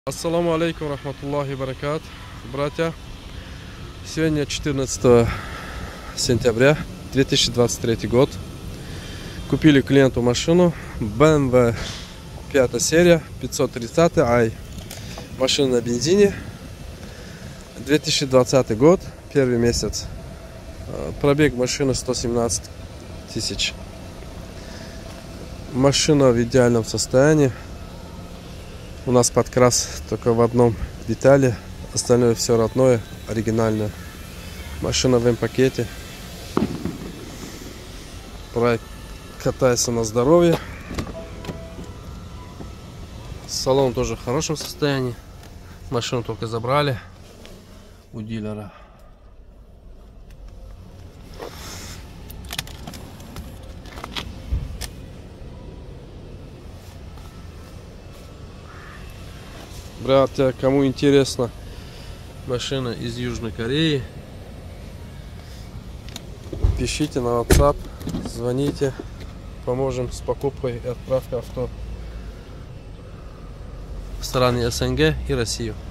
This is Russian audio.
Ассаламу алейкум, рахматуллахи баракат, братья. Сегодня 14 сентября 2023 год. Купили клиенту машину BMW 5 серия 530i. Машина на бензине. 2020 год, первый месяц. Пробег машины 117 тысяч. Машина в идеальном состоянии. У нас подкрас только в одном детали, остальное все родное, оригинальное. Машина в М-пакете. Проект катается на здоровье. Салон тоже в хорошем состоянии. Машину только забрали у дилера. Братья, кому интересно, машина из Южной Кореи, пишите на WhatsApp, звоните, поможем с покупкой и отправкой авто в страны СНГ и Россию.